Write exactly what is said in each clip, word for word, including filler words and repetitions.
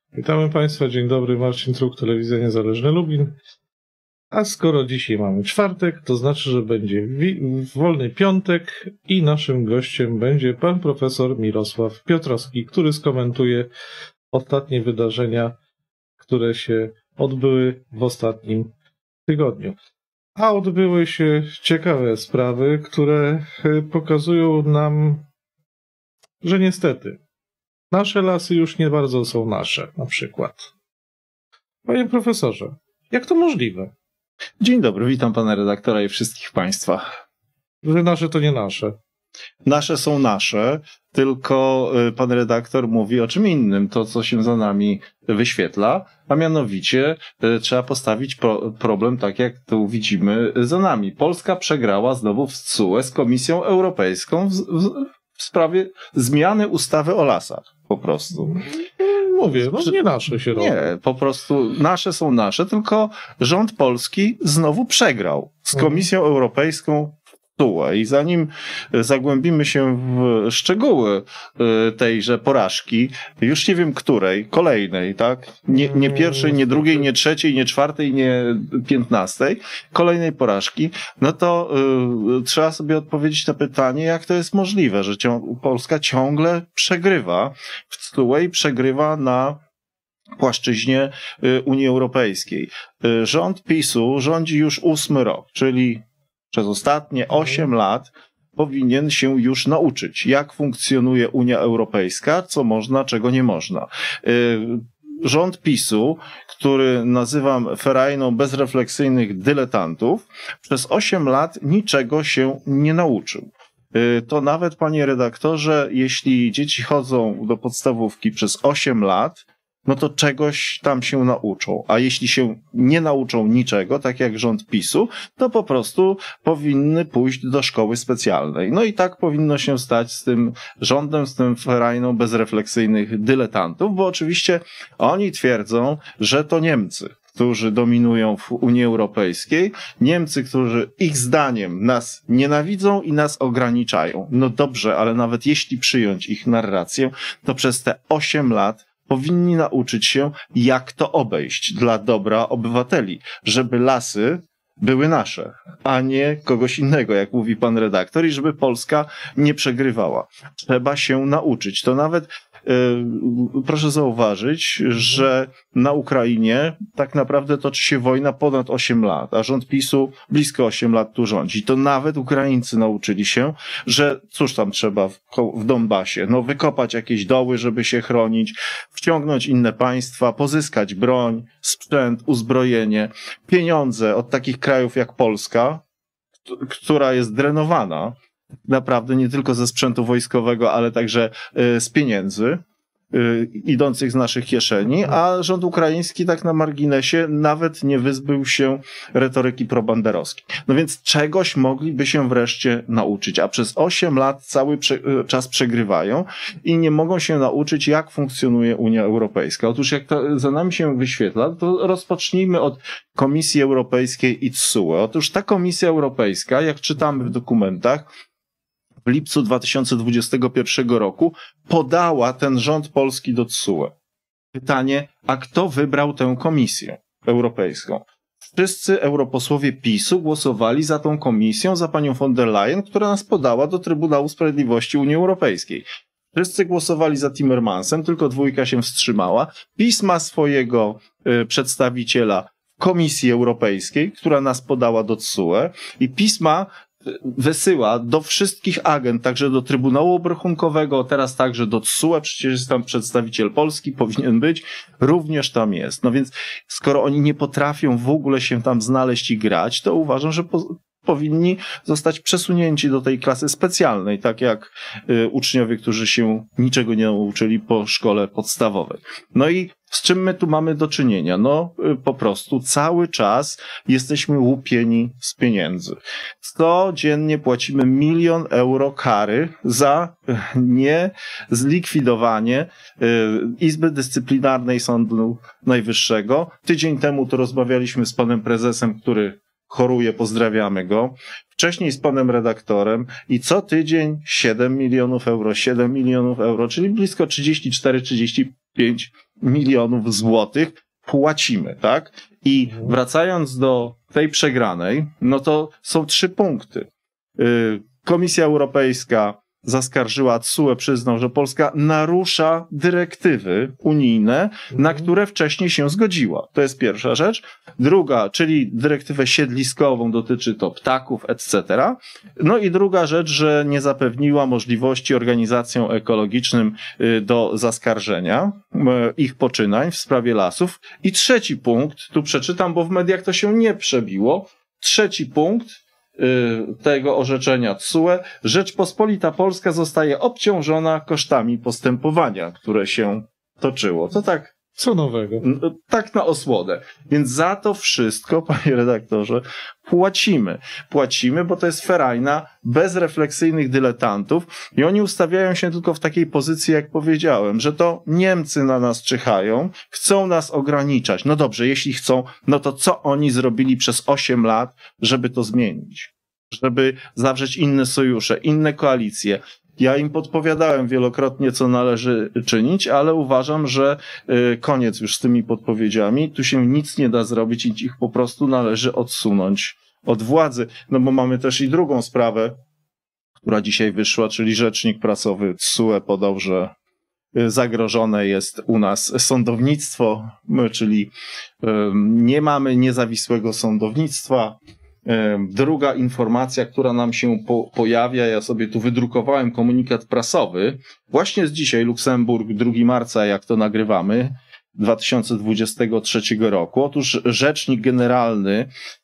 Witamy Państwa, dzień dobry, Marcin Truk, Telewizja Niezależna Lubin. A skoro dzisiaj mamy czwartek, to znaczy, że będzie wolny piątek i naszym gościem będzie pan profesor Mirosław Piotrowski, który skomentuje ostatnie wydarzenia, które się odbyły w ostatnim tygodniu. A odbyły się ciekawe sprawy, które pokazują nam, że niestety nasze lasy już nie bardzo są nasze, na przykład. Panie profesorze, jak to możliwe? Dzień dobry, witam pana redaktora i wszystkich państwa. Że nasze to nie nasze. Nasze są nasze, tylko pan redaktor mówi o czym innym, to co się za nami wyświetla, a mianowicie trzeba postawić pro, problem tak jak tu widzimy za nami. Polska przegrała znowu w C U E z Komisją Europejską w, w, w sprawie zmiany ustawy o lasach, po prostu. Mówię, no nie nasze się robi. Nie, po prostu nasze są nasze, tylko rząd polski znowu przegrał z Komisją Europejską w C U E. I zanim zagłębimy się w szczegóły tejże porażki, już nie wiem której, kolejnej, tak? Nie, nie pierwszej, nie drugiej, nie trzeciej, nie czwartej, nie piętnastej, kolejnej porażki, no to y, trzeba sobie odpowiedzieć na pytanie, jak to jest możliwe, że ciąg, Polska ciągle przegrywa w C U E i przegrywa na płaszczyźnie y, Unii Europejskiej. Y, rząd PiSu rządzi już ósmy rok, czyli przez ostatnie osiem lat powinien się już nauczyć, jak funkcjonuje Unia Europejska, co można, czego nie można. Rząd PiSu, który nazywam ferajną bezrefleksyjnych dyletantów, przez osiem lat niczego się nie nauczył. To nawet, panie redaktorze, jeśli dzieci chodzą do podstawówki przez osiem lat, no to czegoś tam się nauczą. A jeśli się nie nauczą niczego, tak jak rząd PiSu, to po prostu powinny pójść do szkoły specjalnej. No i tak powinno się stać z tym rządem, z tym ferajną bezrefleksyjnych dyletantów, bo oczywiście oni twierdzą, że to Niemcy, którzy dominują w Unii Europejskiej, Niemcy, którzy ich zdaniem nas nienawidzą i nas ograniczają. No dobrze, ale nawet jeśli przyjąć ich narrację, to przez te osiem lat powinni nauczyć się, jak to obejść dla dobra obywateli, żeby lasy były nasze, a nie kogoś innego, jak mówi pan redaktor, i żeby Polska nie przegrywała. Trzeba się nauczyć. To nawet Yy, proszę zauważyć, że na Ukrainie tak naprawdę toczy się wojna ponad osiem lat, a rząd PiSu blisko osiem lat tu rządzi. To nawet Ukraińcy nauczyli się, że cóż tam trzeba w, w Donbasie, no wykopać jakieś doły, żeby się chronić, wciągnąć inne państwa, pozyskać broń, sprzęt, uzbrojenie, pieniądze od takich krajów jak Polska, która jest drenowana naprawdę nie tylko ze sprzętu wojskowego, ale także y, z pieniędzy y, idących z naszych kieszeni, a rząd ukraiński tak na marginesie nawet nie wyzbył się retoryki probanderowskiej. No więc czegoś mogliby się wreszcie nauczyć, a przez osiem lat cały prze, czas przegrywają i nie mogą się nauczyć, jak funkcjonuje Unia Europejska. Otóż jak to za nami się wyświetla, to rozpocznijmy od Komisji Europejskiej i C U E. Otóż ta Komisja Europejska, jak czytamy w dokumentach, w lipcu dwa tysiące dwudziestego pierwszego roku podała ten rząd polski do C U E. Pytanie, a kto wybrał tę Komisję Europejską? Wszyscy europosłowie PiSu głosowali za tą komisją, za panią von der Leyen, która nas podała do Trybunału Sprawiedliwości Unii Europejskiej. Wszyscy głosowali za Timmermansem, tylko dwójka się wstrzymała. PiS ma swojego y, przedstawiciela w Komisji Europejskiej, która nas podała do C U E, i PiS ma wysyła do wszystkich agent, także do Trybunału Obrachunkowego, teraz także do C U E, przecież jest tam przedstawiciel Polski, powinien być, również tam jest. No więc skoro oni nie potrafią w ogóle się tam znaleźć i grać, to uważam, że po, powinni zostać przesunięci do tej klasy specjalnej, tak jak y, uczniowie, którzy się niczego nie nauczyli po szkole podstawowej. No i z czym my tu mamy do czynienia? No y, po prostu cały czas jesteśmy łupieni z pieniędzy. Codziennie płacimy milion euro kary za y, niezlikwidowanie y, Izby Dyscyplinarnej Sądu Najwyższego. Tydzień temu to rozmawialiśmy z panem prezesem, który choruje, pozdrawiamy go. Wcześniej z panem redaktorem i co tydzień siedem milionów euro, siedem milionów euro, czyli blisko trzydzieści cztery trzydzieści pięć milionów złotych płacimy, tak? I wracając do tej przegranej, no to są trzy punkty. Komisja Europejska zaskarżyła, T S U E przyznał, że Polska narusza dyrektywy unijne, na które wcześniej się zgodziła. To jest pierwsza rzecz. Druga, czyli dyrektywę siedliskową, dotyczy to ptaków, et cetera. No i druga rzecz, że nie zapewniła możliwości organizacjom ekologicznym do zaskarżenia ich poczynań w sprawie lasów. I trzeci punkt, tu przeczytam, bo w mediach to się nie przebiło. Trzeci punkt tego orzeczenia T S U E, Rzeczpospolita Polska zostaje obciążona kosztami postępowania, które się toczyło. To tak, Co nowego? tak na osłodę. Więc za to wszystko, panie redaktorze, płacimy. Płacimy, bo to jest ferajna bezrefleksyjnych dyletantów i oni ustawiają się tylko w takiej pozycji, jak powiedziałem, że to Niemcy na nas czyhają, chcą nas ograniczać. No dobrze, jeśli chcą, no to co oni zrobili przez osiem lat, żeby to zmienić? Żeby zawrzeć inne sojusze, inne koalicje. Ja im podpowiadałem wielokrotnie, co należy czynić, ale uważam, że koniec już z tymi podpowiedziami. Tu się nic nie da zrobić i ich po prostu należy odsunąć od władzy. No bo mamy też i drugą sprawę, która dzisiaj wyszła, czyli rzecznik prasowy T S U E podał, że zagrożone jest u nas sądownictwo, czyli nie mamy niezawisłego sądownictwa. Druga informacja, która nam się po, pojawia, ja sobie tu wydrukowałem komunikat prasowy, właśnie z dzisiaj, Luksemburg, drugiego marca, jak to nagrywamy, dwa tysiące dwudziestego trzeciego roku. Otóż rzecznik generalny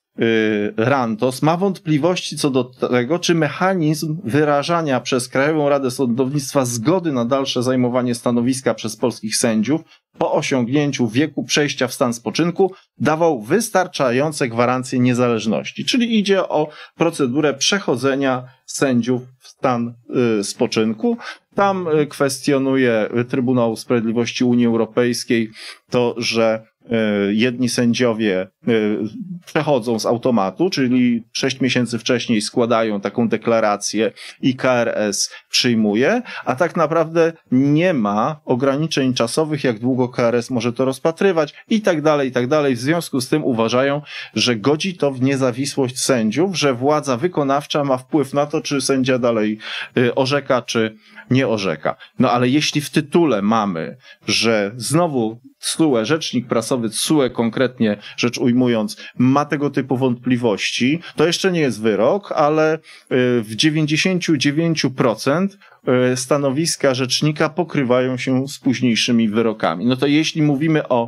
Rantos ma wątpliwości co do tego, czy mechanizm wyrażania przez Krajową Radę Sądownictwa zgody na dalsze zajmowanie stanowiska przez polskich sędziów po osiągnięciu wieku przejścia w stan spoczynku dawał wystarczające gwarancje niezależności. Czyli idzie o procedurę przechodzenia sędziów w stan y, spoczynku. Tam y, kwestionuje Trybunał Sprawiedliwości Unii Europejskiej to, że jedni sędziowie przechodzą z automatu, czyli sześć miesięcy wcześniej składają taką deklarację i K R S przyjmuje, a tak naprawdę nie ma ograniczeń czasowych, jak długo K R S może to rozpatrywać i tak dalej, i tak dalej. W związku z tym uważają, że godzi to w niezawisłość sędziów, że władza wykonawcza ma wpływ na to, czy sędzia dalej orzeka, czy nie orzeka. No ale jeśli w tytule mamy, że znowu T S U E, rzecznik prasowy T S U E konkretnie rzecz ujmując, ma tego typu wątpliwości, to jeszcze nie jest wyrok, ale w dziewięćdziesiąt dziewięć procent stanowiska rzecznika pokrywają się z późniejszymi wyrokami. No to jeśli mówimy o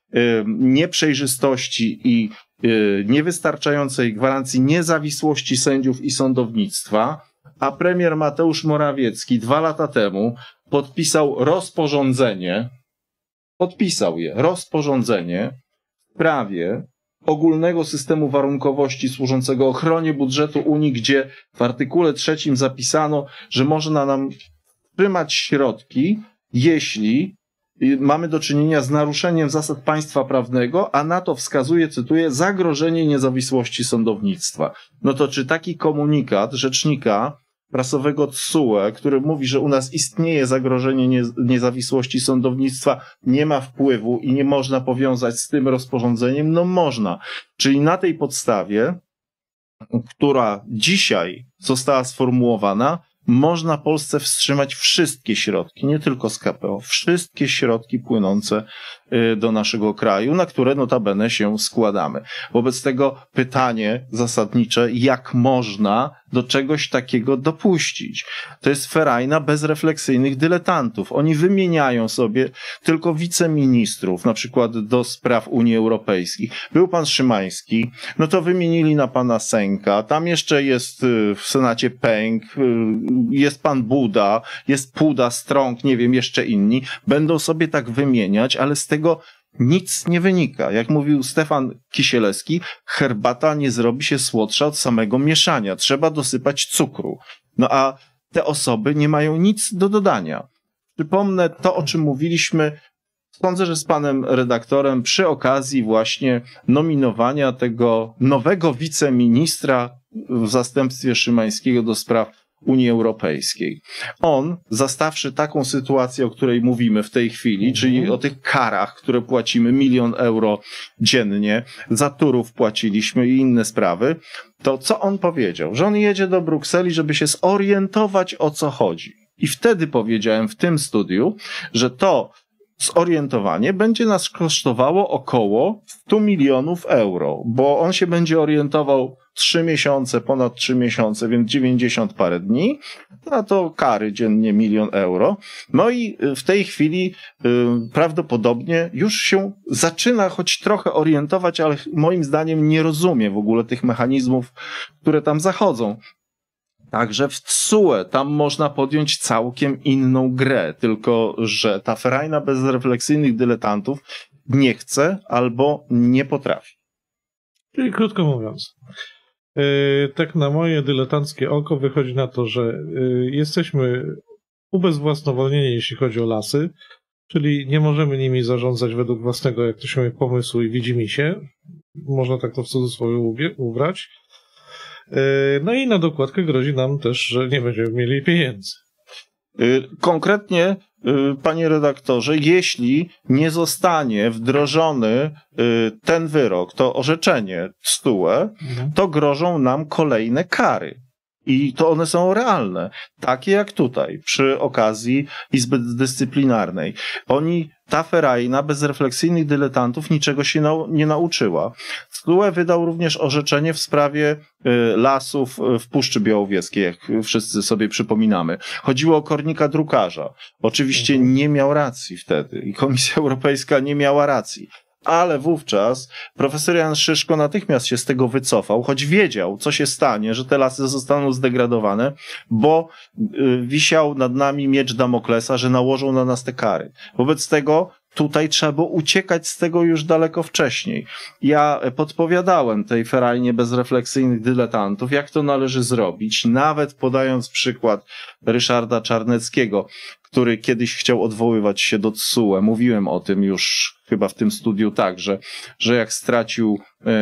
nieprzejrzystości i niewystarczającej gwarancji niezawisłości sędziów i sądownictwa, a premier Mateusz Morawiecki dwa lata temu podpisał rozporządzenie, podpisał je, rozporządzenie w sprawie ogólnego systemu warunkowości służącego ochronie budżetu Unii, gdzie w artykule trzecim zapisano, że można nam wstrzymać środki, jeśli mamy do czynienia z naruszeniem zasad państwa prawnego, a na to wskazuje, cytuję, zagrożenie niezawisłości sądownictwa. No to czy taki komunikat rzecznika prasowego T S U E, który mówi, że u nas istnieje zagrożenie nie, niezawisłości sądownictwa, nie ma wpływu i nie można powiązać z tym rozporządzeniem? No można. Czyli na tej podstawie, która dzisiaj została sformułowana, można Polsce wstrzymać wszystkie środki, nie tylko z K P O, wszystkie środki płynące do naszego kraju, na które notabene się składamy. Wobec tego pytanie zasadnicze, jak można do czegoś takiego dopuścić? To jest ferajna bezrefleksyjnych dyletantów. Oni wymieniają sobie tylko wiceministrów, na przykład do spraw Unii Europejskiej. Był pan Szymański, no to wymienili na pana Sęka, tam jeszcze jest w Senacie Pęk, jest pan Buda, jest Puda, Strąg, nie wiem, jeszcze inni. Będą sobie tak wymieniać, ale z tego nic nie wynika. Jak mówił Stefan Kisielewski, herbata nie zrobi się słodsza od samego mieszania. Trzeba dosypać cukru. No a te osoby nie mają nic do dodania. Przypomnę to, o czym mówiliśmy, sądzę, że z panem redaktorem, przy okazji właśnie nominowania tego nowego wiceministra w zastępstwie Szymańskiego do spraw Unii Europejskiej. On, zastawszy taką sytuację, o której mówimy w tej chwili, mhm. czyli o tych karach, które płacimy, milion euro dziennie, za Turów płaciliśmy i inne sprawy, to co on powiedział? Że on jedzie do Brukseli, żeby się zorientować, o co chodzi. I wtedy powiedziałem w tym studiu, że to zorientowanie będzie nas kosztowało około stu milionów euro, bo on się będzie orientował trzy miesiące, ponad trzy miesiące, więc dziewięćdziesiąt parę dni, a to kary dziennie milion euro. No i w tej chwili y, prawdopodobnie już się zaczyna choć trochę orientować, ale moim zdaniem nie rozumie w ogóle tych mechanizmów, które tam zachodzą. Także w T S U E tam można podjąć całkiem inną grę, tylko że ta ferajna bezrefleksyjnych dyletantów nie chce albo nie potrafi. Czyli krótko mówiąc, yy, tak na moje dyletanckie oko wychodzi na to, że yy, jesteśmy ubezwłasnowolnieni, jeśli chodzi o lasy, czyli nie możemy nimi zarządzać według własnego, jak to się mówi, pomysłu i widzimisię. Można tak to w cudzysłowie ubrać. No i na dokładkę grozi nam też, że nie będziemy mieli pieniędzy. Konkretnie, panie redaktorze, jeśli nie zostanie wdrożony ten wyrok, to orzeczenie T S U E, to grożą nam kolejne kary. I to one są realne, takie jak tutaj, przy okazji Izby Dyscyplinarnej. Oni, ta ferajna bezrefleksyjnych dyletantów niczego się nau nie nauczyła. T S U E wydał również orzeczenie w sprawie y, lasów w Puszczy Białowieskiej, jak wszyscy sobie przypominamy. Chodziło o kornika drukarza. Oczywiście mhm. nie miał racji wtedy i Komisja Europejska nie miała racji. Ale wówczas profesor Jan Szyszko natychmiast się z tego wycofał, choć wiedział, co się stanie, że te lasy zostaną zdegradowane, bo y, wisiał nad nami miecz Damoklesa, że nałożą na nas te kary. Wobec tego tutaj trzeba było uciekać z tego już daleko wcześniej. Ja podpowiadałem tej ferajnie bezrefleksyjnych dyletantów, jak to należy zrobić, nawet podając przykład Ryszarda Czarneckiego, który kiedyś chciał odwoływać się do T S U E. Mówiłem o tym już chyba w tym studiu także, że jak stracił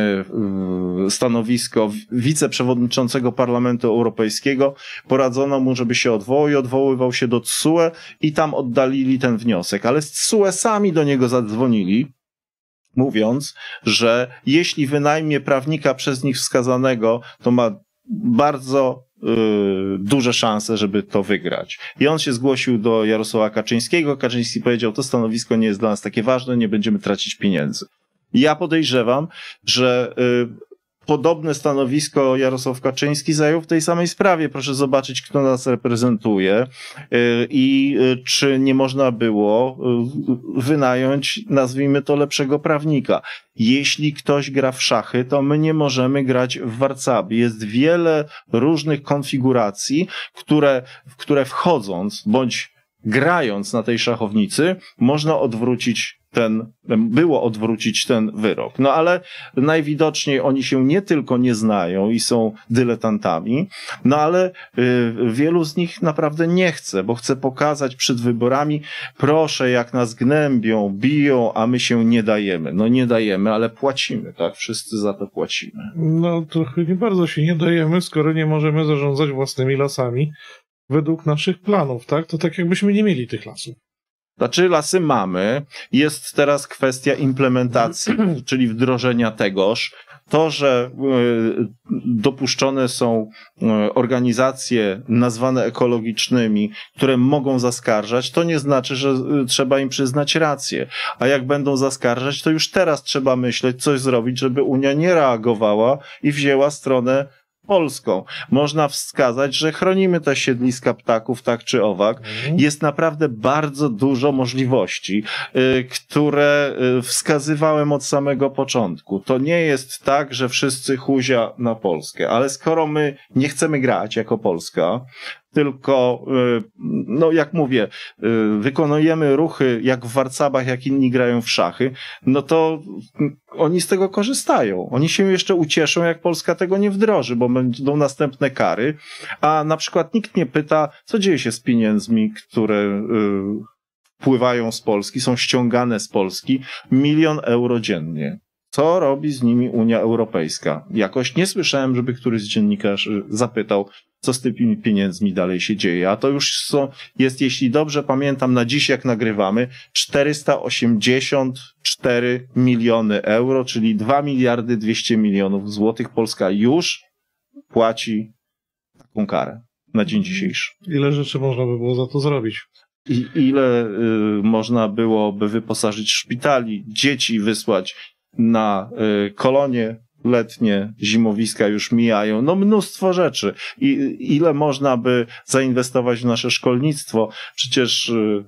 y, y, stanowisko wiceprzewodniczącego Parlamentu Europejskiego, poradzono mu, żeby się odwołał i odwoływał się do T S U E i tam oddalili ten wniosek. Ale z T S U E sami do niego zadzwonili, mówiąc, że jeśli wynajmie prawnika przez nich wskazanego, to ma bardzo Yy, duże szanse, żeby to wygrać. I on się zgłosił do Jarosława Kaczyńskiego. Kaczyński powiedział, to stanowisko nie jest dla nas takie ważne, nie będziemy tracić pieniędzy. I ja podejrzewam, że yy, podobne stanowisko Jarosław Kaczyński zajął w tej samej sprawie. Proszę zobaczyć, kto nas reprezentuje yy, i yy, czy nie można było yy, wynająć, nazwijmy to, lepszego prawnika. Jeśli ktoś gra w szachy, to my nie możemy grać w warcaby. Jest wiele różnych konfiguracji, które, w które wchodząc bądź grając na tej szachownicy, można odwrócić ten, było odwrócić ten wyrok. No ale najwidoczniej oni się nie tylko nie znają i są dyletantami, no ale y, wielu z nich naprawdę nie chce, bo chce pokazać przed wyborami, proszę, jak nas gnębią, biją, a my się nie dajemy. No nie dajemy, ale płacimy, tak? Wszyscy za to płacimy. No trochę nie bardzo się nie dajemy, skoro nie możemy zarządzać własnymi lasami według naszych planów, tak? To tak jakbyśmy nie mieli tych lasów. Znaczy lasy mamy, jest teraz kwestia implementacji, czyli wdrożenia tegoż. To, że y, dopuszczone są y, organizacje nazwane ekologicznymi, które mogą zaskarżać, to nie znaczy, że y, trzeba im przyznać rację. A jak będą zaskarżać, to już teraz trzeba myśleć, coś zrobić, żeby Unia nie reagowała i wzięła stronę polską. Można wskazać, że chronimy te siedliska ptaków tak czy owak. Mhm. Jest naprawdę bardzo dużo możliwości, y, które y, wskazywałem od samego początku. To nie jest tak, że wszyscy huzia na Polskę, ale skoro my nie chcemy grać jako Polska, tylko, no jak mówię, wykonujemy ruchy jak w warcabach, jak inni grają w szachy, no to oni z tego korzystają. Oni się jeszcze ucieszą, jak Polska tego nie wdroży, bo będą następne kary, a na przykład nikt nie pyta, co dzieje się z pieniędzmi, które wpływają z Polski, są ściągane z Polski, milion euro dziennie. Co robi z nimi Unia Europejska? Jakoś nie słyszałem, żeby któryś z dziennikarzy zapytał, co z tymi pieniędzmi dalej się dzieje. A to już są, jest, jeśli dobrze pamiętam, na dziś jak nagrywamy, czterysta osiemdziesiąt cztery miliony euro, czyli dwa miliardy dwieście milionów złotych. Polska już płaci taką karę na dzień dzisiejszy. Ile rzeczy można by było za to zrobić? I ile y, można byłoby wyposażyć szpitali, dzieci wysłać na y, kolonie letnie, zimowiska już mijają, no mnóstwo rzeczy. I ile można by zainwestować w nasze szkolnictwo? Przecież y,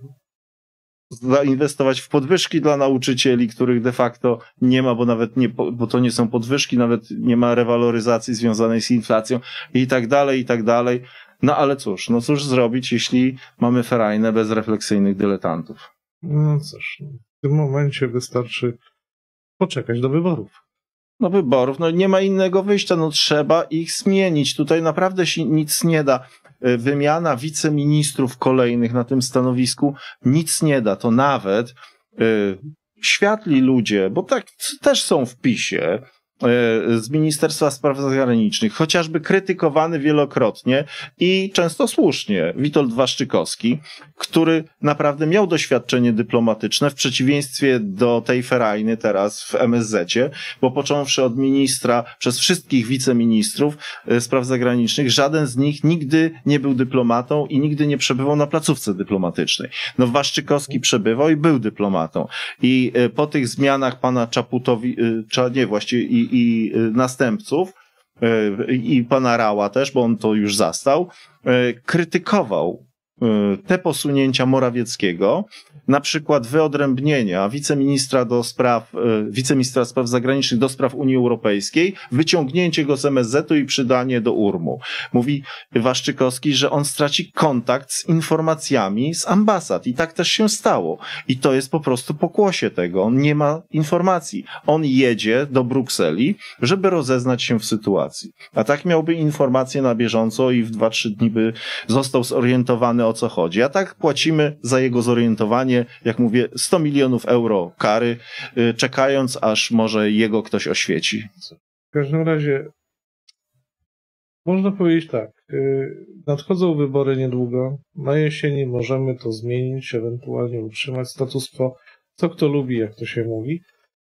zainwestować w podwyżki dla nauczycieli, których de facto nie ma, bo nawet nie, bo to nie są podwyżki, nawet nie ma rewaloryzacji związanej z inflacją i tak dalej, i tak dalej. No ale cóż, no cóż zrobić, jeśli mamy ferajnę bezrefleksyjnych dyletantów? No cóż, w tym momencie wystarczy poczekać do wyborów. No wyborów, no nie ma innego wyjścia, no trzeba ich zmienić. Tutaj naprawdę się nic nie da. Wymiana wiceministrów kolejnych na tym stanowisku nic nie da. To nawet y, światli ludzie, bo tak też są w PiSie, z Ministerstwa Spraw Zagranicznych, chociażby krytykowany wielokrotnie i często słusznie Witold Waszczykowski, który naprawdę miał doświadczenie dyplomatyczne w przeciwieństwie do tej ferajny teraz w M S Z-cie, bo począwszy od ministra, przez wszystkich wiceministrów spraw zagranicznych, żaden z nich nigdy nie był dyplomatą i nigdy nie przebywał na placówce dyplomatycznej. No Waszczykowski przebywał i był dyplomatą. I po tych zmianach pana Czaputowi, nie właściwie i i następców, i pana Rała też, bo on to już zastał, krytykował te posunięcia Morawieckiego, na przykład wyodrębnienia wiceministra do spraw, wiceministra spraw zagranicznych do spraw Unii Europejskiej, wyciągnięcie go z M S Z-u i przydanie do U R M-u. Mówi Waszczykowski, że on straci kontakt z informacjami z ambasad i tak też się stało. I to jest po prostu pokłosie tego. On nie ma informacji. On jedzie do Brukseli, żeby rozeznać się w sytuacji. A tak miałby informacje na bieżąco i w dwa trzy dni by został zorientowany, o co chodzi. A tak płacimy za jego zorientowanie, jak mówię, sto milionów euro kary, czekając, aż może jego ktoś oświeci. W każdym razie można powiedzieć tak, nadchodzą wybory niedługo, na jesieni możemy to zmienić, ewentualnie utrzymać status quo, co kto lubi, jak to się mówi.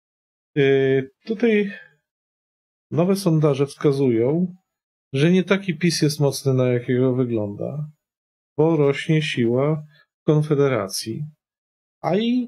Tutaj nowe sondaże wskazują, że nie taki PiS jest mocny, na jakiego wygląda, bo rośnie siła Konfederacji, a i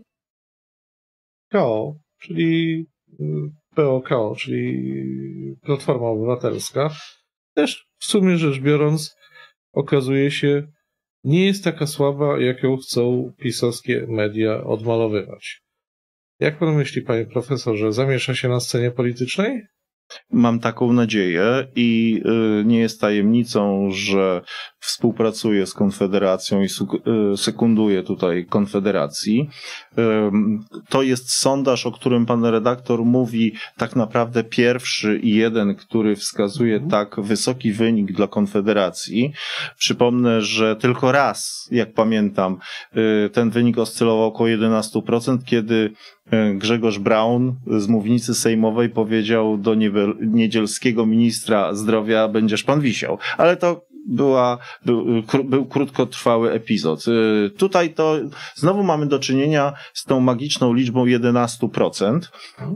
K O, czyli P O K O, czyli Platforma Obywatelska, też w sumie rzecz biorąc okazuje się nie jest taka słaba, jak ją chcą pisowskie media odmalowywać. Jak pan myśli, panie profesorze, zamiesza się na scenie politycznej? Mam taką nadzieję i y, nie jest tajemnicą, że współpracuję z Konfederacją i y, sekunduję tutaj Konfederacji. Y, to jest sondaż, o którym pan redaktor mówi, tak naprawdę pierwszy i jeden, który wskazuje mhm. tak wysoki wynik dla Konfederacji. Przypomnę, że tylko raz, jak pamiętam, y, ten wynik oscylował około jedenaście procent, kiedy Grzegorz Braun z mównicy sejmowej powiedział do niedzielskiego ministra zdrowia: będziesz pan wisiał. Ale to była, był, był krótkotrwały epizod. Tutaj to znowu mamy do czynienia z tą magiczną liczbą jedenaście procent.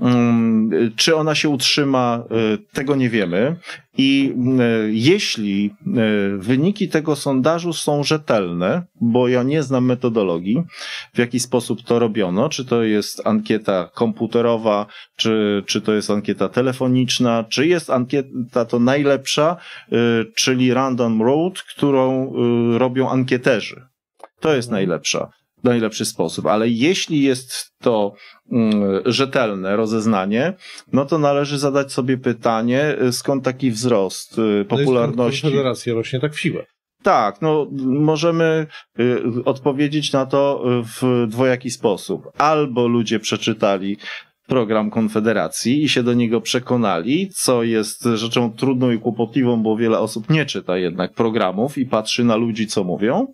Czy ona się utrzyma, tego nie wiemy. I jeśli wyniki tego sondażu są rzetelne, bo ja nie znam metodologii, w jaki sposób to robiono, czy to jest ankieta komputerowa, czy, czy to jest ankieta telefoniczna, czy jest ankieta to najlepsza, czyli Random Road, którą robią ankieterzy. To jest najlepsza. najlepszy sposób, ale jeśli jest to mm, rzetelne rozeznanie, no to należy zadać sobie pytanie, skąd taki wzrost y, popularności. No Konfederacja rośnie tak w siłę. Tak, no możemy y, odpowiedzieć na to w dwojaki sposób. Albo ludzie przeczytali program Konfederacji i się do niego przekonali, co jest rzeczą trudną i kłopotliwą, bo wiele osób nie czyta jednak programów i patrzy na ludzi, co mówią.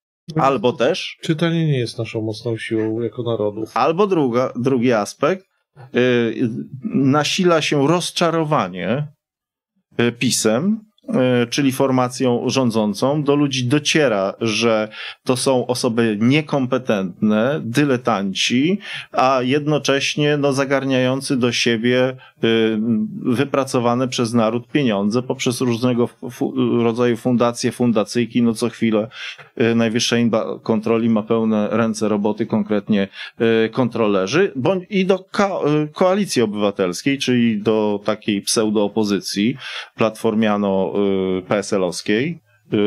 Albo też... Czytanie nie jest naszą mocną siłą jako narodu. Albo druga, drugi aspekt, nasila się rozczarowanie PiS-em, czyli formacją rządzącą. Do ludzi dociera, że to są osoby niekompetentne, dyletanci, a jednocześnie no, zagarniający do siebie wypracowane przez naród pieniądze poprzez różnego fu- rodzaju fundacje, fundacyjki. No co chwilę Najwyższa Izba Kontroli ma pełne ręce roboty, konkretnie kontrolerzy, bądź i do ko- Koalicji Obywatelskiej, czyli do takiej pseudoopozycji platformiano P S L-owskiej,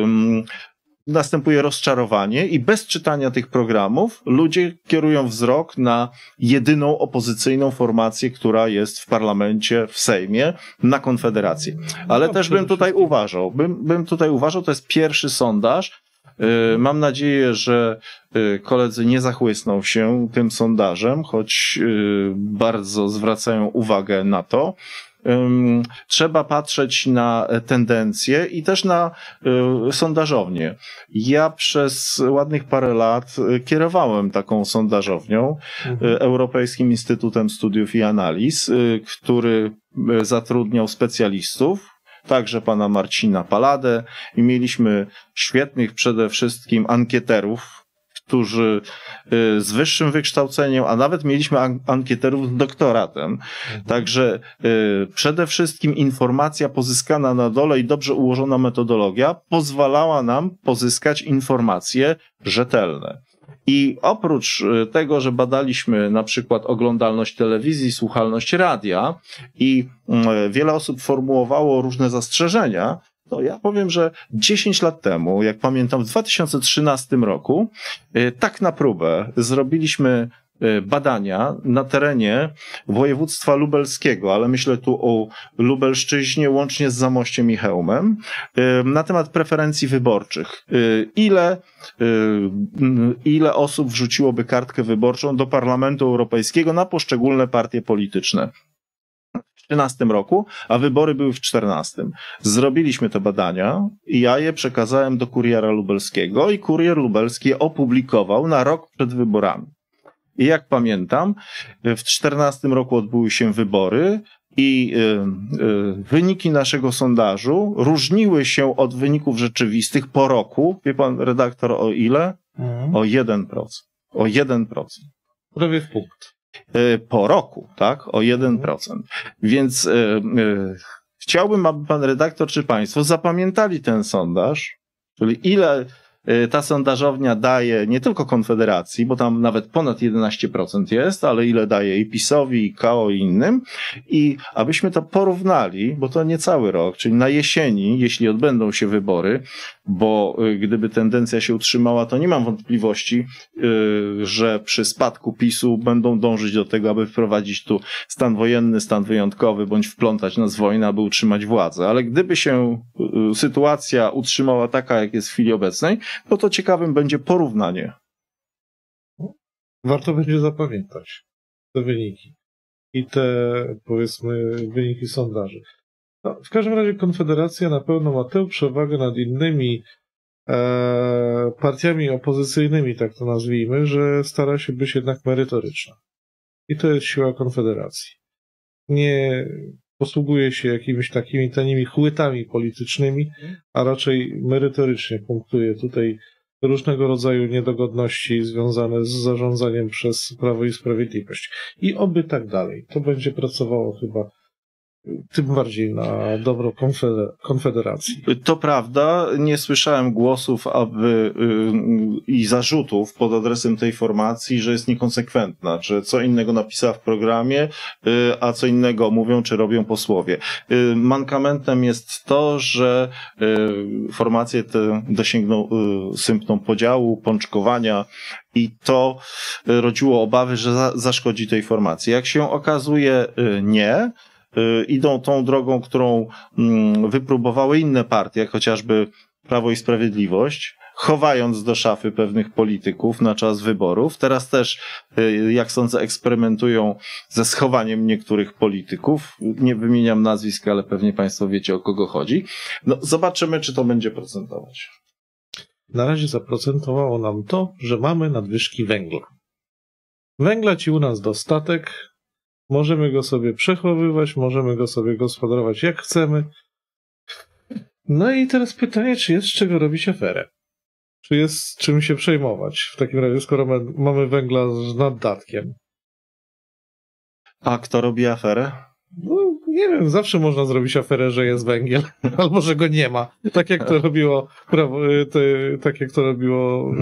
następuje rozczarowanie i bez czytania tych programów ludzie kierują wzrok na jedyną opozycyjną formację, która jest w parlamencie, w Sejmie, na Konfederację. Ale no, też bym tutaj uważał, bym, bym tutaj uważał, to jest pierwszy sondaż. Mam nadzieję, że koledzy nie zachłysną się tym sondażem, choć bardzo zwracają uwagę na to. Trzeba patrzeć na tendencje i też na sondażownię. Ja przez ładnych parę lat kierowałem taką sondażownią, mhm. Europejskim Instytutem Studiów i Analiz, który zatrudniał specjalistów, także pana Marcina Paladę, i mieliśmy świetnych przede wszystkim ankieterów, którzy z wyższym wykształceniem, a nawet mieliśmy ankieterów z doktoratem. Mhm. Także przede wszystkim informacja pozyskana na dole i dobrze ułożona metodologia pozwalała nam pozyskać informacje rzetelne. I oprócz tego, że badaliśmy na przykład oglądalność telewizji, słuchalność radia i wiele osób formułowało różne zastrzeżenia, to ja powiem, że dziesięć lat temu, jak pamiętam, w dwa tysiące trzynastym roku, tak na próbę zrobiliśmy badania na terenie województwa lubelskiego, ale myślę tu o Lubelszczyźnie łącznie z Zamościem i Chełmem, na temat preferencji wyborczych. Ile, ile osób wrzuciłoby kartkę wyborczą do Parlamentu Europejskiego na poszczególne partie polityczne? W trzynastym roku, a wybory były w czternastym. Zrobiliśmy te badania i ja je przekazałem do Kuriera Lubelskiego i Kurier Lubelski je opublikował na rok przed wyborami. I jak pamiętam, w czternastym roku odbyły się wybory i y, y, wyniki naszego sondażu różniły się od wyników rzeczywistych po roku. Wie pan redaktor o ile? Mhm. O jeden procent. O jeden procent. Prawie w punkt. Po roku, tak? O jeden procent. Więc y, y, chciałbym, aby pan redaktor czy państwo zapamiętali ten sondaż, czyli ile ta sondażownia daje nie tylko Konfederacji, bo tam nawet ponad jedenaście procent jest, ale ile daje i PiS-owi, i K O, i innym. I abyśmy to porównali, bo to nie cały rok, czyli na jesieni, jeśli odbędą się wybory, bo gdyby tendencja się utrzymała, to nie mam wątpliwości, że przy spadku PiS-u będą dążyć do tego, aby wprowadzić tu stan wojenny, stan wyjątkowy, bądź wplątać nas w wojnę, aby utrzymać władzę. Ale gdyby się sytuacja utrzymała taka, jak jest w chwili obecnej, no to ciekawym będzie porównanie. Warto będzie zapamiętać te wyniki i te, powiedzmy, wyniki sondaży. No, w każdym razie Konfederacja na pewno ma tę przewagę nad innymi e, partiami opozycyjnymi, tak to nazwijmy, że stara się być jednak merytoryczna. I to jest siła Konfederacji. Nie posługuje się jakimiś takimi tanimi chłytami politycznymi, a raczej merytorycznie punktuje tutaj różnego rodzaju niedogodności związane z zarządzaniem przez Prawo i Sprawiedliwość. I oby tak dalej. To będzie pracowało chyba tym bardziej na dobro konfeder- Konfederacji. To prawda, nie słyszałem głosów aby yy, i zarzutów pod adresem tej formacji, że jest niekonsekwentna, że co innego napisała w programie, yy, a co innego mówią czy robią posłowie. Yy, mankamentem jest to, że yy, formacje te dosięgną yy, symptom podziału, pączkowania, i to rodziło obawy, że za, zaszkodzi tej formacji. Jak się okazuje, yy, nie. Idą tą drogą, którą wypróbowały inne partie, jak chociażby Prawo i Sprawiedliwość, chowając do szafy pewnych polityków na czas wyborów. Teraz też, jak sądzę, eksperymentują ze schowaniem niektórych polityków. Nie wymieniam nazwisk, ale pewnie państwo wiecie, o kogo chodzi. No, zobaczymy, czy to będzie procentować. Na razie zaprocentowało nam to, że mamy nadwyżki węgla. Węgla ci u nas dostatek. możemy go sobie przechowywać, możemy go sobie gospodarować jak chcemy. No i teraz pytanie, czy jest z czego robić aferę? Czy jest czym się przejmować? W takim razie, skoro ma, mamy węgla z naddatkiem. A kto robi aferę? No, nie wiem, zawsze można zrobić aferę, że jest węgiel, albo że go nie ma. Tak jak to robiło prawo, te, tak jak to robiło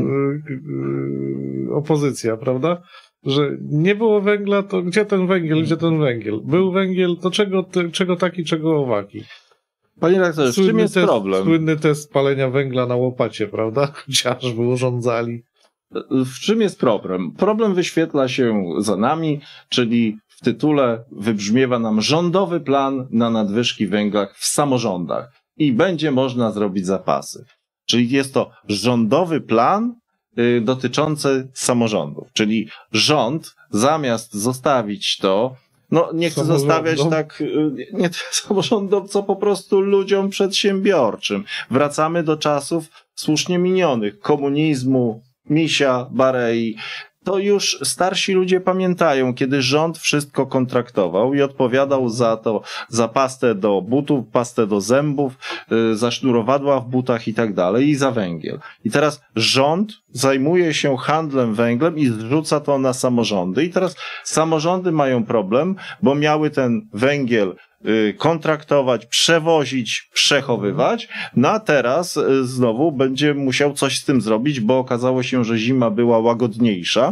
yy, opozycja, prawda? Że nie było węgla, to gdzie ten węgiel, gdzie ten węgiel? Był węgiel, to czego, te, czego taki, czego owaki? Panie redaktorze, z czym jest test, problem? Słynny test palenia węgla na łopacie, prawda? Chociażby urządzali. W czym jest problem? Problem wyświetla się za nami, czyli w tytule wybrzmiewa nam rządowy plan na nadwyżki węgla w samorządach i będzie można zrobić zapasy. Czyli jest to rządowy plan y, dotyczący samorządów. Czyli rząd zamiast zostawić to, no nie chcę zostawiać tak, y, nie samorządom, co po prostu ludziom przedsiębiorczym. Wracamy do czasów słusznie minionych, komunizmu, Misia, Barei. To już starsi ludzie pamiętają, kiedy rząd wszystko kontraktował i odpowiadał za to, za pastę do butów, pastę do zębów, yy, za sznurowadła w butach i tak dalej i za węgiel. I teraz rząd zajmuje się handlem węglem i zrzuca to na samorządy. I teraz samorządy mają problem, bo miały ten węgiel kontraktować, przewozić, przechowywać, no a teraz znowu będzie musiał coś z tym zrobić, bo okazało się, że zima była łagodniejsza,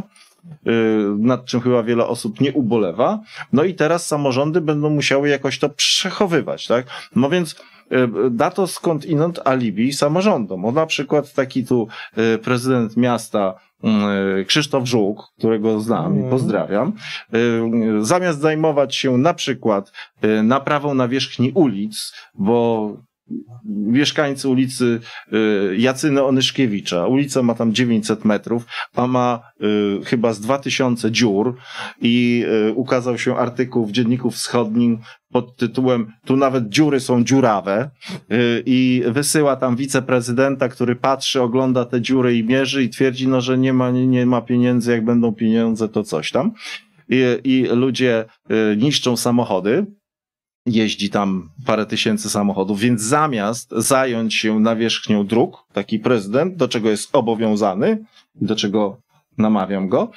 nad czym chyba wiele osób nie ubolewa, no i teraz samorządy będą musiały jakoś to przechowywać, tak? No więc da to skądinąd alibi samorządom. O, na przykład taki tu prezydent miasta Krzysztof Żuk, którego znam i pozdrawiam, zamiast zajmować się na przykład naprawą nawierzchni ulic, bo mieszkańcy ulicy Jacyny Onyszkiewicza, ulica ma tam dziewięćset metrów, a ma y, chyba z dwa tysiące dziur i y, ukazał się artykuł w Dzienniku Wschodnim pod tytułem "Tu nawet dziury są dziurawe" y, i wysyła tam wiceprezydenta, który patrzy, ogląda te dziury i mierzy i twierdzi, no, że nie ma, nie, nie ma pieniędzy, jak będą pieniądze, to coś tam. I, i ludzie y, niszczą samochody. Jeździ tam parę tysięcy samochodów, więc zamiast zająć się nawierzchnią dróg, taki prezydent, do czego jest obowiązany, do czego namawiam go,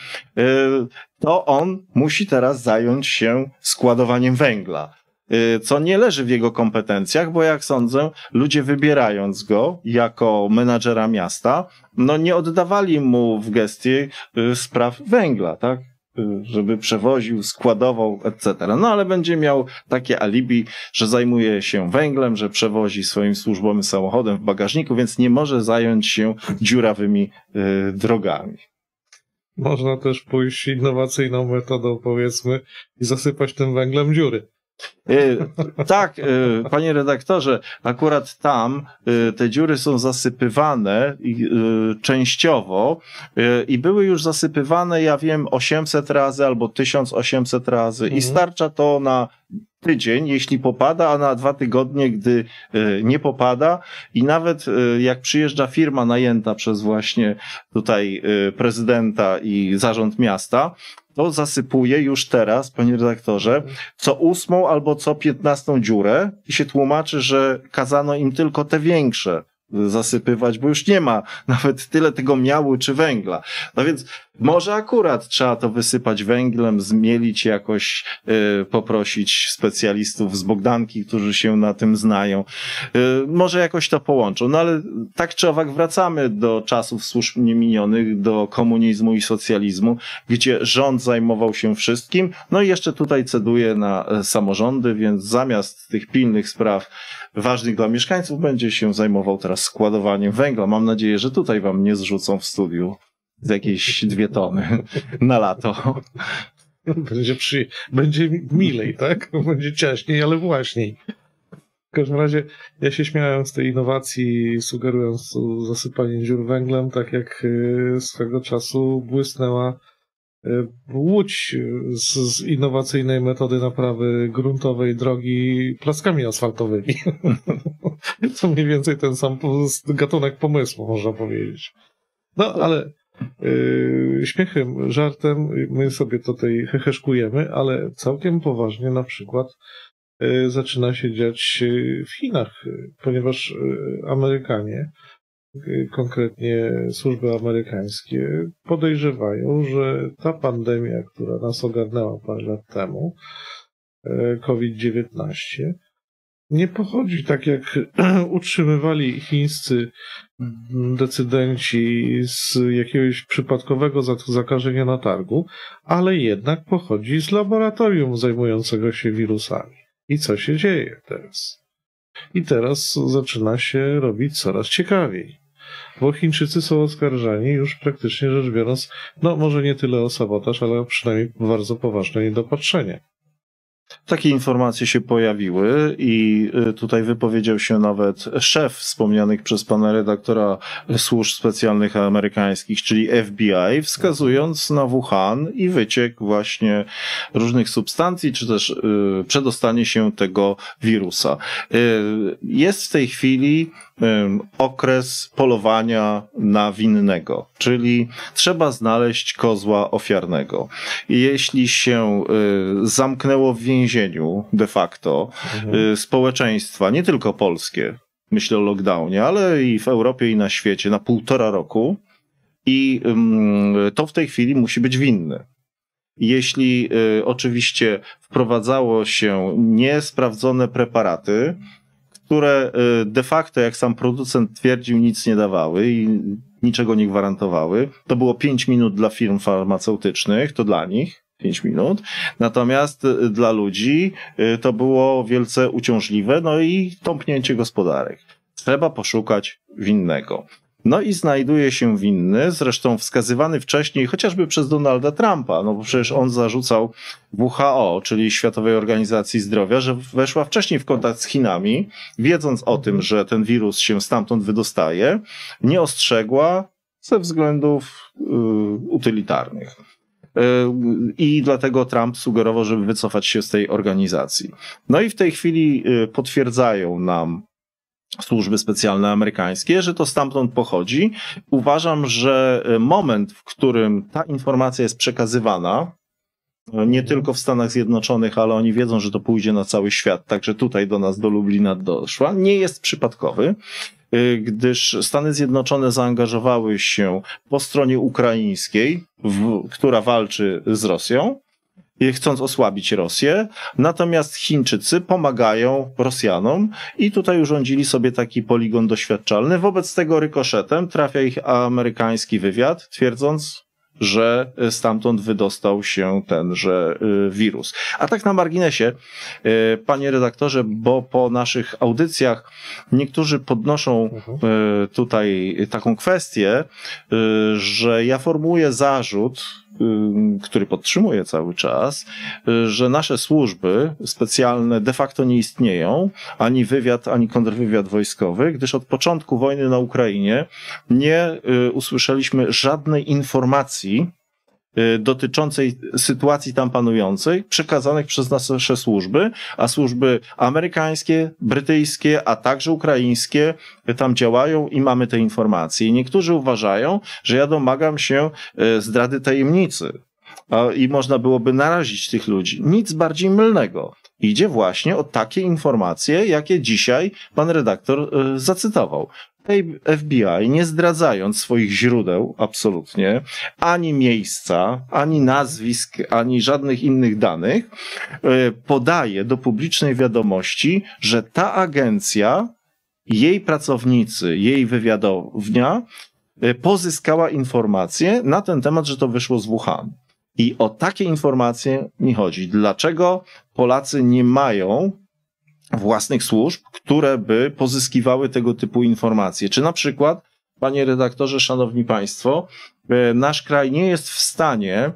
to on musi teraz zająć się składowaniem węgla, co nie leży w jego kompetencjach, bo jak sądzę, ludzie wybierając go jako menadżera miasta, no nie oddawali mu w gestii spraw węgla, tak? Żeby przewoził, składował, et cetera. No ale będzie miał takie alibi, że zajmuje się węglem, że przewozi swoim służbowym samochodem w bagażniku, więc nie może zająć się dziurawymi y, drogami. Można też pójść innowacyjną metodą, powiedzmy, i zasypać tym węglem dziury. Yy, tak, yy, panie redaktorze, akurat tam yy, te dziury są zasypywane yy, częściowo yy, i były już zasypywane, ja wiem, osiemset razy albo tysiąc osiemset razy mhm. i starcza to na tydzień, jeśli popada, a na dwa tygodnie, gdy y, nie popada i nawet y, jak przyjeżdża firma najęta przez właśnie tutaj y, prezydenta i zarząd miasta, to zasypuje już teraz, panie redaktorze, co ósmą albo co piętnastą dziurę i się tłumaczy, że kazano im tylko te większe zasypywać, bo już nie ma nawet tyle tego miału czy węgla. No więc może akurat trzeba to wysypać węglem, zmielić jakoś, yy, poprosić specjalistów z Bogdanki, którzy się na tym znają. Yy, może jakoś to połączą. No ale tak czy owak wracamy do czasów słusznie minionych, do komunizmu i socjalizmu, gdzie rząd zajmował się wszystkim, no i jeszcze tutaj ceduje na samorządy, więc zamiast tych pilnych spraw ważnych dla mieszkańców będzie się zajmował teraz składowaniem węgla. Mam nadzieję, że tutaj wam nie zrzucą w studiu z jakieś dwie tony na lato. Będzie, przy... będzie milej, tak? Będzie ciaśniej, ale właśniej. W każdym razie ja się śmiałem z tej innowacji, sugerując zasypanie dziur węglem, tak jak swego czasu błysnęła Łódź z, z innowacyjnej metody naprawy gruntowej drogi plackami asfaltowymi. To mniej więcej ten sam gatunek pomysłu, można powiedzieć. No, ale Yy, śmiechem, żartem, my sobie tutaj heheszkujemy, ale całkiem poważnie na przykład yy, zaczyna się dziać w Chinach, ponieważ yy, Amerykanie, yy, konkretnie służby amerykańskie, podejrzewają, że ta pandemia, która nas ogarnęła parę lat temu, yy, COVID dziewiętnaście, nie pochodzi tak, jak utrzymywali chińscy decydenci z jakiegoś przypadkowego zakażenia na targu, ale jednak pochodzi z laboratorium zajmującego się wirusami. I co się dzieje teraz? I teraz zaczyna się robić coraz ciekawiej, bo Chińczycy są oskarżani już praktycznie rzecz biorąc, no może nie tyle o sabotaż, ale przynajmniej bardzo poważne niedopatrzenie. Takie informacje się pojawiły i tutaj wypowiedział się nawet szef wspomnianych przez pana redaktora służb specjalnych amerykańskich, czyli F B I, wskazując na Wuhan i wyciek właśnie różnych substancji, czy też y, przedostanie się tego wirusa. Y, jest w tej chwili y, okres polowania na winnego, czyli trzeba znaleźć kozła ofiarnego. I jeśli się y, zamknęło w więzieniu de facto mhm. społeczeństwa, nie tylko polskie, myślę o lockdownie, ale i w Europie i na świecie na półtora roku i to w tej chwili musi być winny. Jeśli y, oczywiście wprowadzało się niesprawdzone preparaty, które y, de facto, jak sam producent twierdził, nic nie dawały i niczego nie gwarantowały, to było pięć minut dla firm farmaceutycznych, to dla nich pięć minut, natomiast dla ludzi to było wielce uciążliwe, no i tąpnięcie gospodarek. Trzeba poszukać winnego. No i znajduje się winny, zresztą wskazywany wcześniej chociażby przez Donalda Trumpa, no bo przecież on zarzucał W H O, czyli Światowej Organizacji Zdrowia, że weszła wcześniej w kontakt z Chinami, wiedząc o tym, że ten wirus się stamtąd wydostaje, nie ostrzegła ze względów y, utylitarnych. I dlatego Trump sugerował, żeby wycofać się z tej organizacji. No i w tej chwili potwierdzają nam służby specjalne amerykańskie, że to stamtąd pochodzi. Uważam, że moment, w którym ta informacja jest przekazywana, nie tylko w Stanach Zjednoczonych, ale oni wiedzą, że to pójdzie na cały świat, także tutaj do nas, do Lublina doszła, nie jest przypadkowy, gdyż Stany Zjednoczone zaangażowały się po stronie ukraińskiej, w, która walczy z Rosją, chcąc osłabić Rosję, natomiast Chińczycy pomagają Rosjanom i tutaj urządzili sobie taki poligon doświadczalny. Wobec tego rykoszetem trafia ich amerykański wywiad, twierdząc, że stamtąd wydostał się tenże wirus. A tak na marginesie, panie redaktorze, bo po naszych audycjach niektórzy podnoszą tutaj taką kwestię, że ja formułuję zarzut, który podtrzymuję cały czas, że nasze służby specjalne de facto nie istnieją, ani wywiad, ani kontrwywiad wojskowy, gdyż od początku wojny na Ukrainie nie usłyszeliśmy żadnej informacji dotyczącej sytuacji tam panującej, przekazanych przez nasze służby, a służby amerykańskie, brytyjskie, a także ukraińskie tam działają i mamy te informacje. I niektórzy uważają, że ja domagam się zdrady tajemnicy i można byłoby narazić tych ludzi. Nic bardziej mylnego. Idzie właśnie o takie informacje, jakie dzisiaj pan redaktor zacytował. F B I, nie zdradzając swoich źródeł absolutnie, ani miejsca, ani nazwisk, ani żadnych innych danych, podaje do publicznej wiadomości, że ta agencja, jej pracownicy, jej wywiadownia pozyskała informacje na ten temat, że to wyszło z Wuhan. I o takie informacje mi chodzi. Dlaczego Polacy nie mają własnych służb, które by pozyskiwały tego typu informacje? Czy na przykład, panie redaktorze, szanowni państwo, nasz kraj nie jest w stanie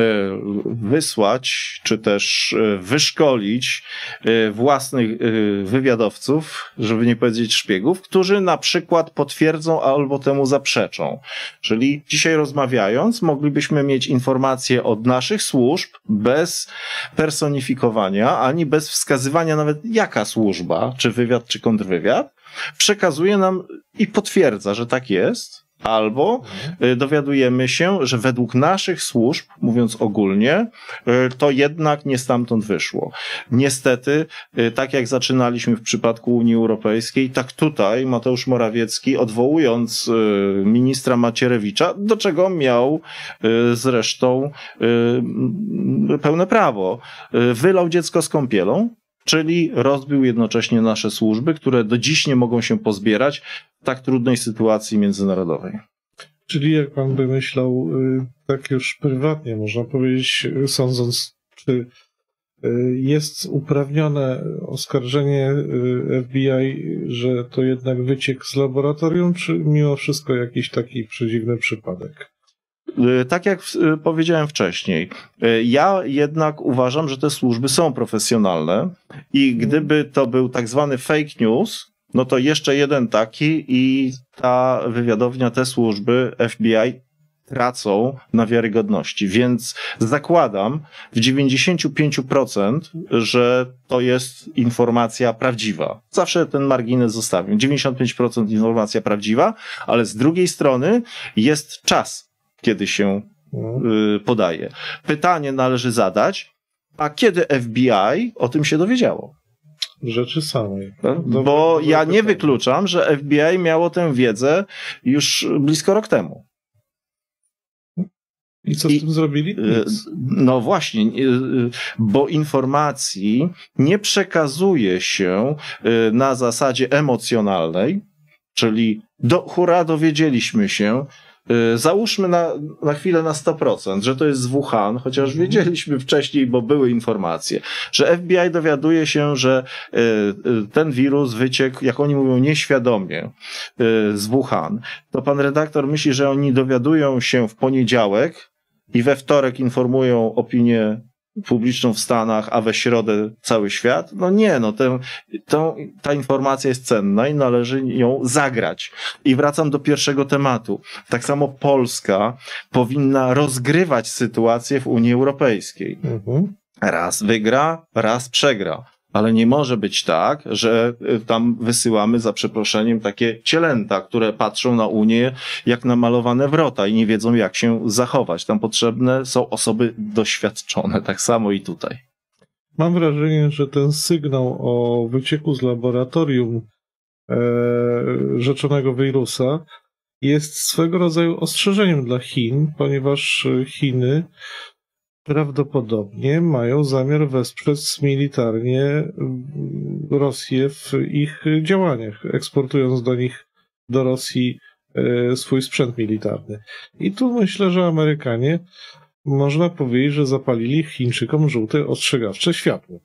wysłać, czy też wyszkolić własnych wywiadowców, żeby nie powiedzieć szpiegów, którzy na przykład potwierdzą albo temu zaprzeczą. Czyli dzisiaj rozmawiając, moglibyśmy mieć informacje od naszych służb bez personifikowania, ani bez wskazywania nawet jaka służba, czy wywiad, czy kontrwywiad, przekazuje nam i potwierdza, że tak jest, Albo dowiadujemy się, że według naszych służb, mówiąc ogólnie, to jednak nie stamtąd wyszło. Niestety, tak jak zaczynaliśmy w przypadku Unii Europejskiej, tak tutaj Mateusz Morawiecki, odwołując ministra Macierewicza, do czego miał zresztą pełne prawo, wylał dziecko z kąpielą, czyli rozbił jednocześnie nasze służby, które do dziś nie mogą się pozbierać w tak trudnej sytuacji międzynarodowej. Czyli jak pan by myślał, tak już prywatnie można powiedzieć, sądząc, czy jest uprawnione oskarżenie F B I, że to jednak wyciek z laboratorium, czy mimo wszystko jakiś taki przedziwny przypadek? Tak jak powiedziałem wcześniej, ja jednak uważam, że te służby są profesjonalne i gdyby to był tak zwany fake news, no to jeszcze jeden taki i ta wywiadownia, te służby F B I tracą na wiarygodności, więc zakładam w dziewięćdziesiąt pięć procent, że to jest informacja prawdziwa. Zawsze ten margines zostawię. dziewięćdziesiąt pięć procent informacja prawdziwa, ale z drugiej strony jest czas, kiedy się y, podaje. Pytanie należy zadać, a kiedy F B I o tym się dowiedziało? Rzeczy samej. No, bo ja nie wykluczam, że F B I miało tę wiedzę już blisko rok temu. I co z I, tym zrobili? Nic. No właśnie, bo informacji nie przekazuje się na zasadzie emocjonalnej, czyli do, hura, dowiedzieliśmy się, załóżmy na, na chwilę na sto procent, że to jest z Wuhan, chociaż wiedzieliśmy wcześniej, bo były informacje, że F B I dowiaduje się, że ten wirus wyciekł, jak oni mówią, nieświadomie z Wuhan. To pan redaktor myśli, że oni dowiadują się w poniedziałek i we wtorek informują opinię publiczną w Stanach, a we środę cały świat? No nie, no tę, tę, ta informacja jest cenna i należy ją zagrać. I wracam do pierwszego tematu. Tak samo Polska powinna rozgrywać sytuację w Unii Europejskiej. Mhm. Raz wygra, raz przegra. Ale nie może być tak, że tam wysyłamy, za przeproszeniem, takie cielęta, które patrzą na Unię jak na malowane wrota i nie wiedzą, jak się zachować. Tam potrzebne są osoby doświadczone, tak samo i tutaj. Mam wrażenie, że ten sygnał o wycieku z laboratorium e, rzeczonego wirusa jest swego rodzaju ostrzeżeniem dla Chin, ponieważ Chiny prawdopodobnie mają zamiar wesprzeć militarnie Rosję w ich działaniach, eksportując do nich, do Rosji swój sprzęt militarny. I tu myślę, że Amerykanie, można powiedzieć, że zapalili Chińczykom żółte ostrzegawcze światło.